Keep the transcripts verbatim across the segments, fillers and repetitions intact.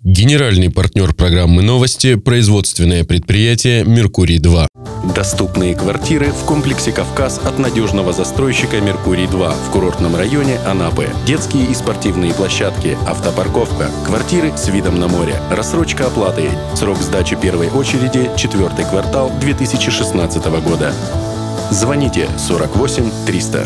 Генеральный партнер программы «Новости» – производственное предприятие «Меркурий-два». Доступные квартиры в комплексе «Кавказ» от надежного застройщика «Меркурий-два» в курортном районе Анапы. Детские и спортивные площадки, автопарковка, квартиры с видом на море, рассрочка оплаты. Срок сдачи первой очереди – четвертый квартал две тысячи шестнадцатого года. Звоните сорок восемь триста.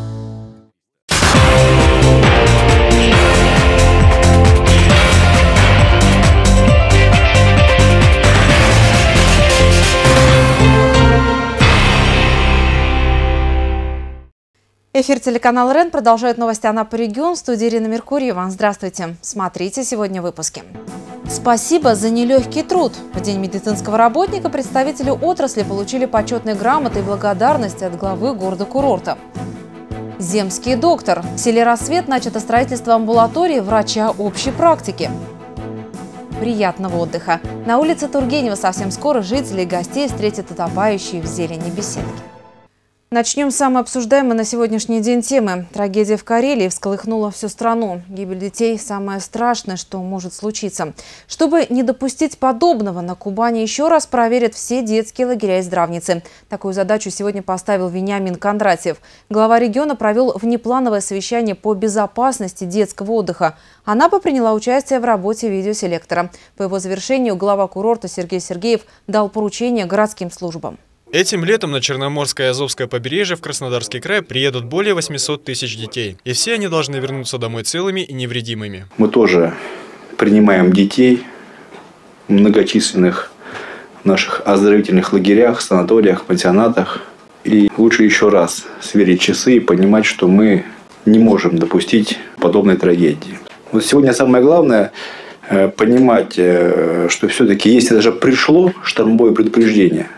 Эфир телеканала РЕН продолжает новости Анапы регион. В студии Ирина Меркурьева. Здравствуйте. Смотрите сегодня в выпуске. Спасибо за нелегкий труд. В День медицинского работника представители отрасли получили почетные грамоты и благодарности от главы города-курорта. Земский доктор. В селе Рассвет начато строительство амбулатории врача общей практики. Приятного отдыха. На улице Тургенева совсем скоро жители и гостей встретят утопающие в зелени беседки. Начнем с самой обсуждаемой на сегодняшний день темы. Трагедия в Карелии всколыхнула всю страну. Гибель детей – самое страшное, что может случиться. Чтобы не допустить подобного, на Кубани еще раз проверят все детские лагеря и здравницы. Такую задачу сегодня поставил Вениамин Кондратьев. Глава региона провел внеплановое совещание по безопасности детского отдыха. Анапа приняла участие в работе видеоселектора. По его завершению глава курорта Сергей Сергеев дал поручение городским службам. Этим летом на Черноморское и Азовское побережье в Краснодарский край приедут более восьмисот тысяч детей. И все они должны вернуться домой целыми и невредимыми. Мы тоже принимаем детей в многочисленных наших оздоровительных лагерях, санаториях, пансионатах. И лучше еще раз сверить часы и понимать, что мы не можем допустить подобной трагедии. Вот сегодня самое главное – понимать, что все-таки, если даже пришло штормовое предупреждение,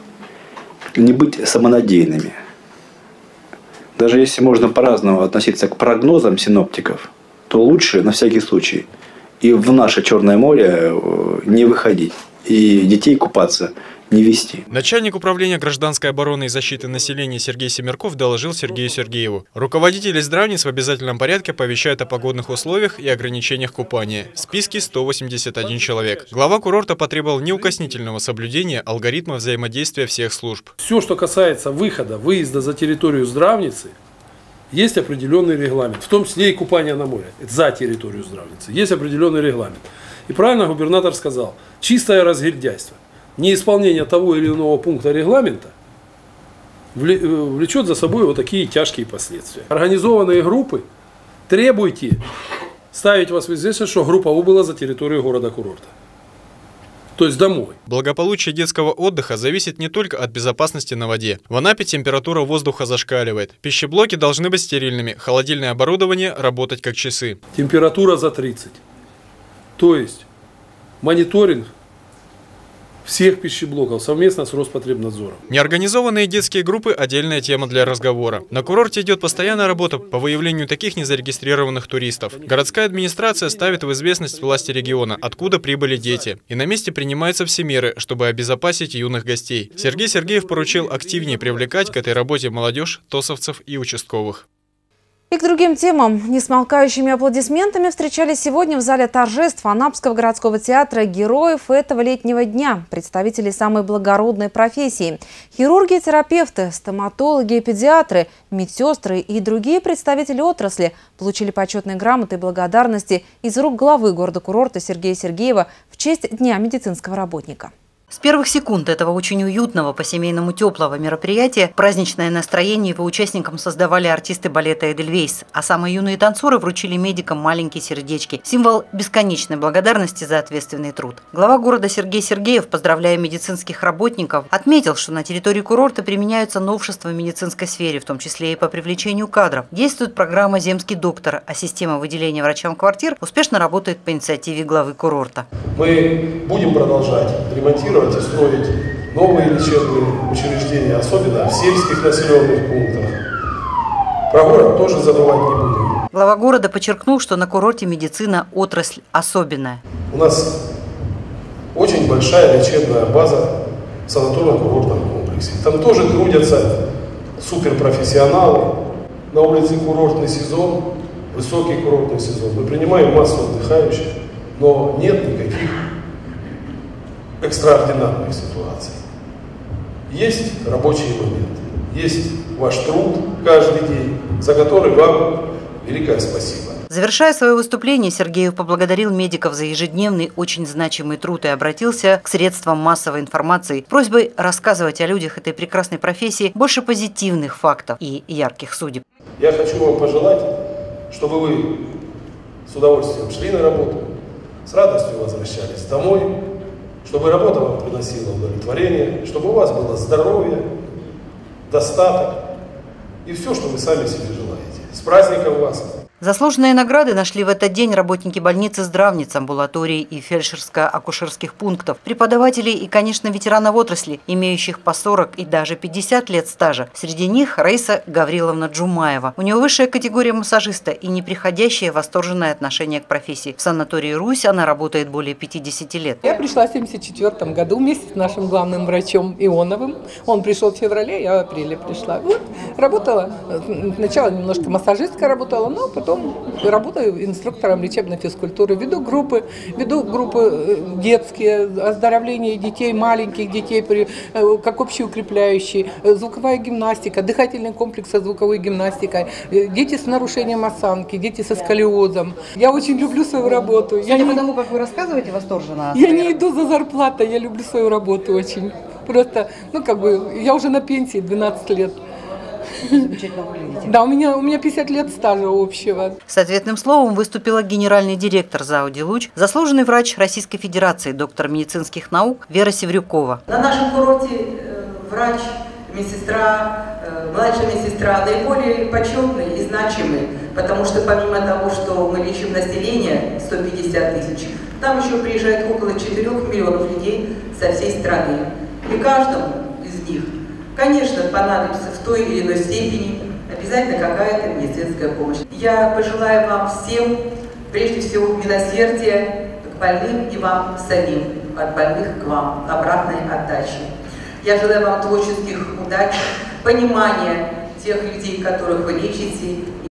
не быть самонадеянными. Даже если можно по-разному относиться к прогнозам синоптиков, то лучше на всякий случай и в наше Черное море не выходить, и детей купаться не вести. Начальник управления гражданской обороны и защиты населения Сергей Семерков доложил Сергею Сергееву. Руководители здравниц в обязательном порядке оповещают о погодных условиях и ограничениях купания. В списке сто восемьдесят один человек. Глава курорта потребовал неукоснительного соблюдения алгоритма взаимодействия всех служб. Все, что касается выхода, выезда за территорию здравницы, есть определенный регламент, в том числе и купания на море, за территорию здравницы. Есть определенный регламент. И правильно губернатор сказал, чистое разгильдяйство. Неисполнение того или иного пункта регламента влечет за собой вот такие тяжкие последствия. Организованные группы, требуйте ставить вас в известность, что группа убыла за территорию города-курорта. То есть домой. Благополучие детского отдыха зависит не только от безопасности на воде. В Анапе температура воздуха зашкаливает. Пищеблоки должны быть стерильными, холодильное оборудование работать как часы. Температура за тридцать. То есть мониторинг всех пищеблоков совместно с Роспотребнадзором. Неорганизованные детские группы – отдельная тема для разговора. На курорте идет постоянная работа по выявлению таких незарегистрированных туристов. Городская администрация ставит в известность власти региона, откуда прибыли дети. И на месте принимаются все меры, чтобы обезопасить юных гостей. Сергей Сергеев поручил активнее привлекать к этой работе молодежь, тосовцев и участковых. И к другим темам. Несмолкающими аплодисментами встречали сегодня в зале торжеств Анапского городского театра героев этого летнего дня, представители самой благородной профессии. Хирурги, терапевты, стоматологи, педиатры, медсестры и другие представители отрасли получили почетные грамоты и благодарности из рук главы города-курорта Сергея Сергеева в честь Дня медицинского работника. С первых секунд этого очень уютного, по-семейному теплого мероприятия праздничное настроение его участникам создавали артисты балета «Эдельвейс», а самые юные танцоры вручили медикам маленькие сердечки – символ бесконечной благодарности за ответственный труд. Глава города Сергей Сергеев, поздравляя медицинских работников, отметил, что на территории курорта применяются новшества в медицинской сфере, в том числе и по привлечению кадров. Действует программа «Земский доктор», а система выделения врачам квартир успешно работает по инициативе главы курорта. Мы будем продолжать ремонтировать и строить новые лечебные учреждения, особенно в сельских населенных пунктах. Про город тоже забывать не будем. Глава города подчеркнул, что на курорте медицина – отрасль особенная. У нас очень большая лечебная база в санаторно-курортном комплексе. Там тоже трудятся суперпрофессионалы. На улице курортный сезон, высокий курортный сезон. Мы принимаем массу отдыхающих. но нет никаких экстраординарных ситуаций. Есть рабочие моменты, есть ваш труд каждый день, за который вам великое спасибо. Завершая свое выступление, Сергеев поблагодарил медиков за ежедневный, очень значимый труд и обратился к средствам массовой информации с просьбой рассказывать о людях этой прекрасной профессии больше позитивных фактов и ярких судеб. Я хочу вам пожелать, чтобы вы с удовольствием шли на работу, с радостью возвращались домой, чтобы работа вам приносила удовлетворение, чтобы у вас было здоровье, достаток и все, что вы сами себе желаете. С праздником вас! Заслуженные награды нашли в этот день работники больницы, здравниц, амбулаторий и фельдшерско-акушерских пунктов, преподавателей и, конечно, ветеранов отрасли, имеющих по сорок и даже пятьдесят лет стажа. Среди них Раиса Гавриловна Джумаева. У нее высшая категория массажиста и неприходящее восторженное отношение к профессии. В санатории «Русь» она работает более пятидесяти лет. Я пришла в семьдесят четвёртом году вместе с нашим главным врачом Ионовым. Он пришел в феврале, я в апреле пришла. Вот, работала. Сначала немножко массажисткой работала, но потом работаю инструктором лечебной физкультуры, веду группы, веду группы детские, оздоровление детей, маленьких детей, как общеукрепляющие, звуковая гимнастика, дыхательный комплекс со звуковой гимнастикой, дети с нарушением осанки, дети со сколиозом. Я очень люблю свою работу. Я не... не потому, как вы рассказываете восторженно. Я не иду за зарплатой, я люблю свою работу очень. Просто, ну как бы, я уже на пенсии двенадцать лет. Замечательно выглядите. Да, у меня, у меня пятьдесят лет стажа общего. С ответным словом выступила генеральный директор ЗАО «Делуч», заслуженный врач Российской Федерации, доктор медицинских наук Вера Севрюкова. На нашем курорте врач, медсестра, младшая медсестра наиболее почетные и значимые, потому что помимо того, что мы лечим население сто пятьдесят тысяч, там еще приезжает около четырёх миллионов людей со всей страны. И каждому из них, конечно, понадобится в той или иной степени обязательно какая-то медицинская помощь. Я пожелаю вам всем, прежде всего, милосердия к больным и вам самим, от больных к вам, обратной отдачи. Я желаю вам творческих удач, понимания тех людей, которых вы лечите.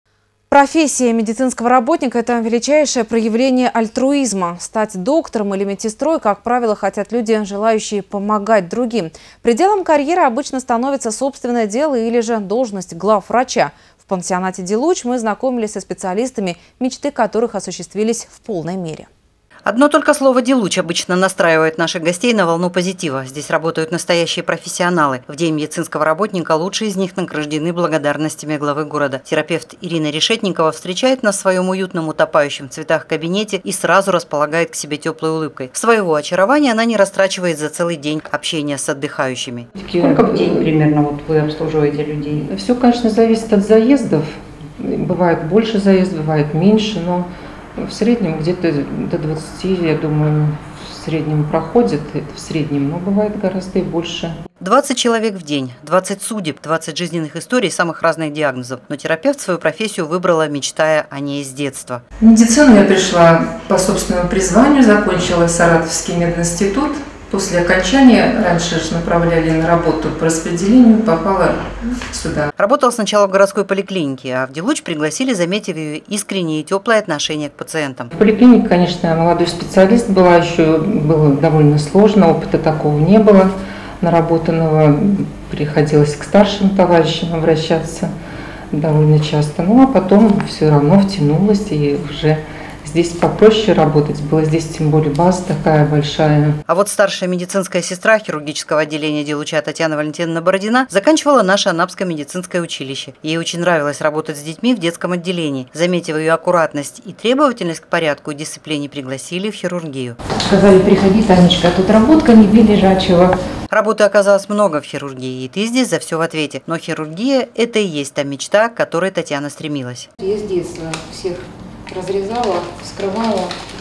Профессия медицинского работника – это величайшее проявление альтруизма. Стать доктором или медсестрой, как правило, хотят люди, желающие помогать другим. Пределом карьеры обычно становится собственное дело или же должность главврача. В пансионате «Делуч» мы знакомились со специалистами, мечты которых осуществились в полной мере. Одно только слово «Делуч» обычно настраивает наших гостей на волну позитива. Здесь работают настоящие профессионалы. В День медицинского работника лучшие из них награждены благодарностями главы города. Терапевт Ирина Решетникова встречает нас в своем уютном, утопающем в цветах кабинете и сразу располагает к себе теплой улыбкой. Своего очарования она не растрачивает за целый день общения с отдыхающими. Сколько в день примерно вот вы обслуживаете людей? Все, конечно, зависит от заездов. Бывает больше заездов, бывает меньше, но в среднем где-то до двадцати, я думаю, в среднем проходит, это в среднем, но бывает гораздо и больше. двадцать человек в день, двадцать судеб, двадцать жизненных историй самых разных диагнозов. Но терапевт свою профессию выбрала, мечтая о ней с детства. В медицину я пришла по собственному призванию, закончила Саратовский мединститут. После окончания, раньше же направляли на работу по распределению, попала сюда. Работала сначала в городской поликлинике, а в Делуч пригласили, заметив ее искреннее и теплое отношение к пациентам. В поликлинике, конечно, молодой специалист была, еще было довольно сложно, опыта такого не было наработанного. Приходилось к старшим товарищам обращаться довольно часто. Ну а потом все равно втянулась и уже... Здесь попроще работать было, здесь тем более база такая большая. А вот старшая медицинская сестра хирургического отделения Делуча Татьяна Валентиновна Бородина заканчивала наше Анапское медицинское училище. Ей очень нравилось работать с детьми в детском отделении. Заметив ее аккуратность и требовательность к порядку и дисциплине, пригласили в хирургию. Сказали, приходи, Танечка, тут работка не бей лежачего. Работы оказалось много в хирургии, и ты здесь за все в ответе. Но хирургия – это и есть та мечта, к которой Татьяна стремилась. Я с детства всех разрезала, вскрывала,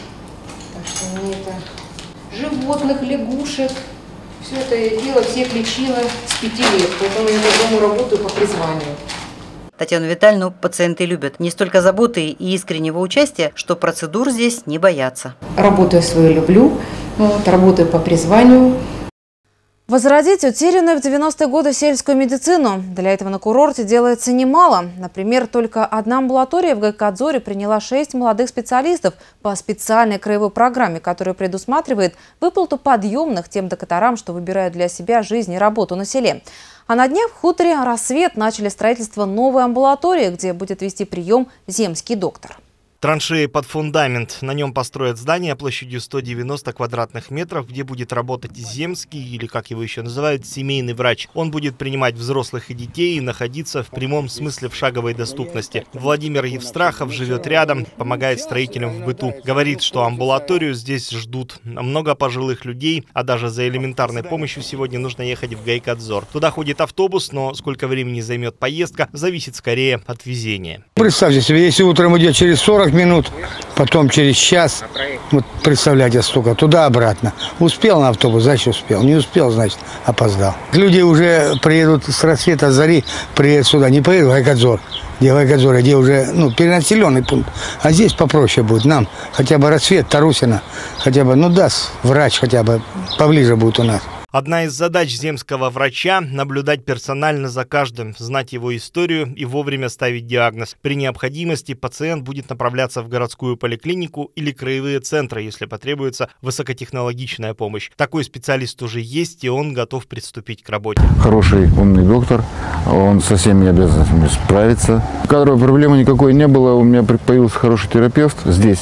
так что мне это животных, лягушек, все это я делала, всех лечила с пяти лет, поэтому я по-другому работаю по призванию. Татьяну Витальевну пациенты любят. Не столько заботы и искреннего участия, что процедур здесь не боятся. Работаю свою люблю, вот, работаю по призванию. Возродить утерянную в девяностые годы сельскую медицину. Для этого на курорте делается немало. Например, только одна амбулатория в Гайкадзоре приняла шесть молодых специалистов по специальной краевой программе, которая предусматривает выплату подъемных тем докторам, что выбирают для себя жизнь и работу на селе. А на днях в хуторе «Рассвет» начали строительство новой амбулатории, где будет вести прием земский доктор. Траншеи под фундамент. На нем построят здание площадью сто девяносто квадратных метров, где будет работать земский, или как его еще называют, семейный врач. Он будет принимать взрослых и детей и находиться в прямом смысле в шаговой доступности. Владимир Евстрахов живет рядом, помогает строителям в быту. Говорит, что амбулаторию здесь ждут. Много пожилых людей, а даже за элементарной помощью сегодня нужно ехать в Гайкадзор. Туда ходит автобус, но сколько времени займет поездка, зависит скорее от везения. Представьте себе, если утром идет через сорок минут, потом через час, вот представляете, столько, туда-обратно. Успел на автобус, значит успел. Не успел, значит опоздал. Люди уже приедут с рассвета, с зари, приедут сюда, не поедут в Гайкадзор, где в Гайкадзоре, где уже ну, перенаселенный пункт. А здесь попроще будет нам, хотя бы Рассвет, Тарусина, хотя бы, ну даст врач, хотя бы поближе будет у нас. Одна из задач земского врача – наблюдать персонально за каждым, знать его историю и вовремя ставить диагноз. При необходимости пациент будет направляться в городскую поликлинику или краевые центры, если потребуется высокотехнологичная помощь. Такой специалист уже есть, и он готов приступить к работе. Хороший, умный доктор, он со всеми обязанностями справится. Кадровой проблемы никакой не было, у меня появился хороший терапевт здесь.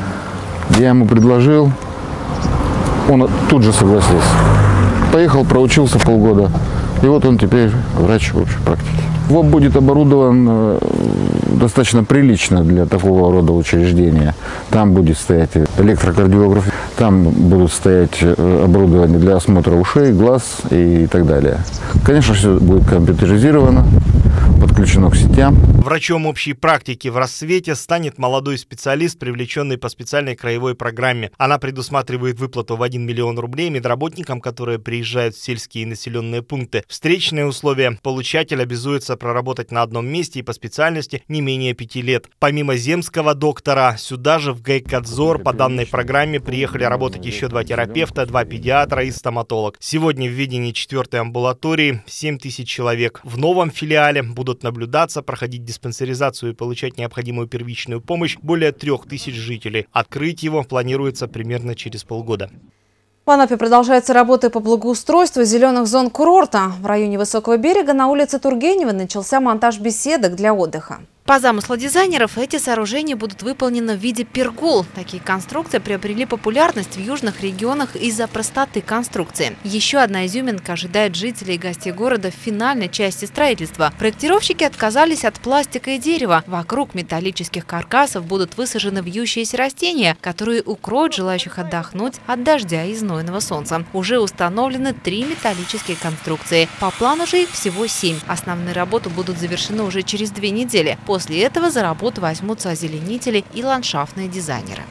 Я ему предложил, он тут же согласился. Поехал, проучился полгода, и вот он теперь врач общей практики. ВОП будет оборудован достаточно прилично для такого рода учреждения. Там будет стоять электрокардиограф, там будут стоять оборудование для осмотра ушей, глаз и так далее. Конечно, все будет компьютеризировано, подключено к сетям. Врачом общей практики в Рассвете станет молодой специалист, привлеченный по специальной краевой программе. Она предусматривает выплату в один миллион рублей медработникам, которые приезжают в сельские населенные пункты. Встречные условия. Получатель обязуется проработать на одном месте и по специальности не менее пяти лет. Помимо земского доктора, сюда же в Гайкадзор по данной программе приехали работать еще два терапевта, два педиатра и стоматолог. Сегодня в ведении четвертой амбулатории семь тысяч человек. В новом филиале будут наблюдаться, проходить диспансеризацию и получать необходимую первичную помощь более трех тысяч жителей. Открыть его планируется примерно через полгода. В Анапе продолжаются работы по благоустройству зеленых зон курорта. В районе Высокого берега на улице Тургенева начался монтаж беседок для отдыха. По замыслу дизайнеров, эти сооружения будут выполнены в виде пергол. Такие конструкции приобрели популярность в южных регионах из-за простоты конструкции. Еще одна изюминка ожидает жителей и гостей города в финальной части строительства. Проектировщики отказались от пластика и дерева. Вокруг металлических каркасов будут высажены вьющиеся растения, которые укроют желающих отдохнуть от дождя и знойного солнца. Уже установлены три металлические конструкции. По плану же их всего семь. Основные работы будут завершены уже через две недели. После этого за работу возьмутся озеленители и ландшафтные дизайнеры.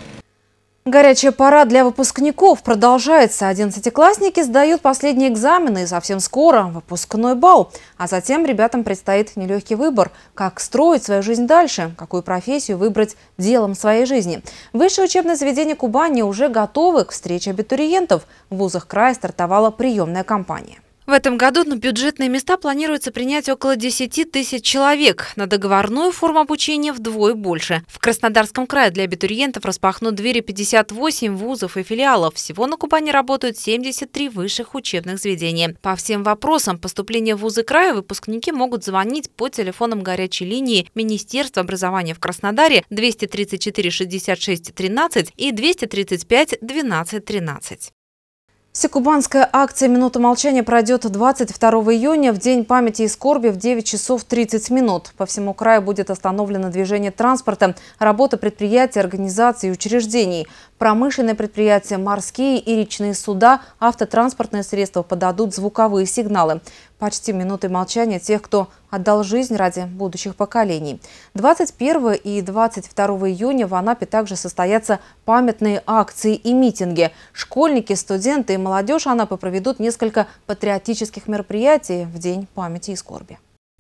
Горячая пора для выпускников продолжается. Одиннадцатиклассники сдают последние экзамены и совсем скоро выпускной бал. А затем ребятам предстоит нелегкий выбор, как строить свою жизнь дальше, какую профессию выбрать делом своей жизни. Высшее учебное заведение Кубани уже готовы к встрече абитуриентов. В вузах края стартовала приемная кампания. В этом году на бюджетные места планируется принять около десяти тысяч человек. На договорную форму обучения вдвое больше. В Краснодарском крае для абитуриентов распахнут двери пятьдесят восемь вузов и филиалов. Всего на Кубани работают семьдесят три высших учебных заведения. По всем вопросам поступления в вузы края выпускники могут звонить по телефонам горячей линии Министерства образования в Краснодаре двести тридцать четыре шестьдесят шесть тринадцать и двести тридцать пять двенадцать тринадцать. Всекубанская акция «Минута молчания» пройдет двадцать второго июня в День памяти и скорби в девять часов тридцать минут. По всему краю будет остановлено движение транспорта, работа предприятий, организаций и учреждений. Промышленные предприятия, морские и речные суда, автотранспортные средства подадут звуковые сигналы. Почтим минутой молчания тех, кто отдал жизнь ради будущих поколений. двадцать первого и двадцать второго июня в Анапе также состоятся памятные акции и митинги. Школьники, студенты и молодежь Анапы проведут несколько патриотических мероприятий в День памяти и скорби.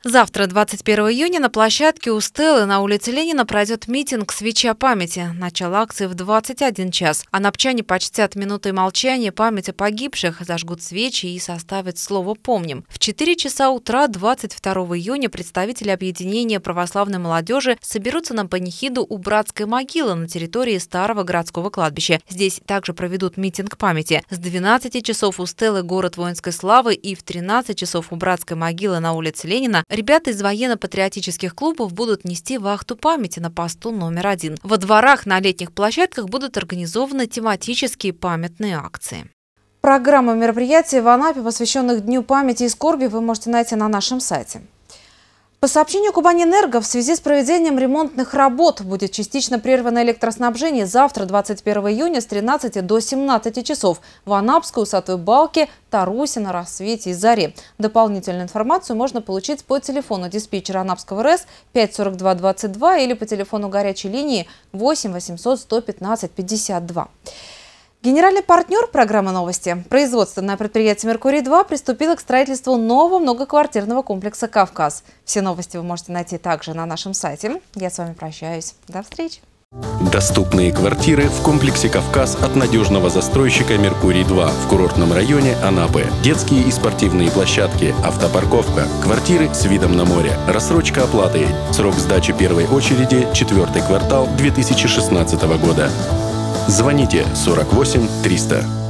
Завтра, двадцать первого июня, на площадке у Стеллы на улице Ленина пройдет митинг «Свеча памяти». Начало акции в двадцать один час. Анапчане почтят минутой молчания память о погибших, зажгут свечи и составят слово «Помним». В четыре часа утра двадцать второго июня представители объединения православной молодежи соберутся на панихиду у братской могилы на территории старого городского кладбища. Здесь также проведут митинг памяти. С двенадцати часов у Стеллы город воинской славы и в тринадцать часов у братской могилы на улице Ленина ребята из военно-патриотических клубов будут нести вахту памяти на посту номер один. Во дворах на летних площадках будут организованы тематические памятные акции. Программу мероприятий в Анапе, посвященных Дню памяти и скорби, вы можете найти на нашем сайте. По сообщению Кубанэнерго, в связи с проведением ремонтных работ будет частично прервано электроснабжение завтра, двадцать первого июня, с тринадцати до семнадцати часов в Анапской, Усатой Балке, Тарусе, на Рассвете и Заре. Дополнительную информацию можно получить по телефону диспетчера Анапского РЭС пять сорок два двадцать два или по телефону горячей линии восемь восемьсот сто пятнадцать пятьдесят два. Генеральный партнер программы «Новости», производственное предприятие «Меркурий-два», приступило к строительству нового многоквартирного комплекса «Кавказ». Все новости вы можете найти также на нашем сайте. Я с вами прощаюсь. До встречи. Доступные квартиры в комплексе «Кавказ» от надежного застройщика «Меркурий-два» в курортном районе Анапы. Детские и спортивные площадки, автопарковка, квартиры с видом на море, рассрочка оплаты. Срок сдачи первой очереди – четвертый квартал две тысячи шестнадцатого года. Звоните сорок восемь триста.